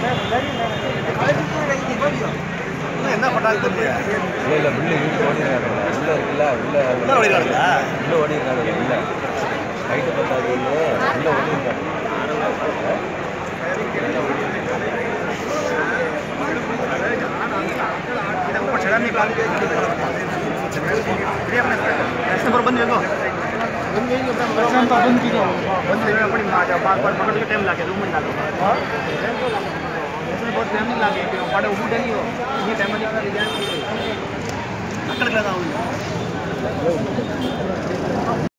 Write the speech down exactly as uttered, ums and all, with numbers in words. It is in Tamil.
என்ன பண்ணாங்க தெரியல. இல்லை இல்லை உள்ள இழுத்து ஓடிடுறாங்க. உள்ள இருக்குல்ல உள்ள உள்ள ஓடிடுறாங்களா? உள்ள ஓடிடுறாங்க. இல்லை ஹைட்டு பத்தாது உள்ள ஓடிடுறாங்க. बंद देखो बंद की बंद अपनी माँ जब बार बार पकड़ के टाइम लाके रूम में डालो इसमें बहुत टाइम नहीं लागे पड़े उठ नहीं हो ये टाइम निकाल डिजाइन अकड़ लगा हूँ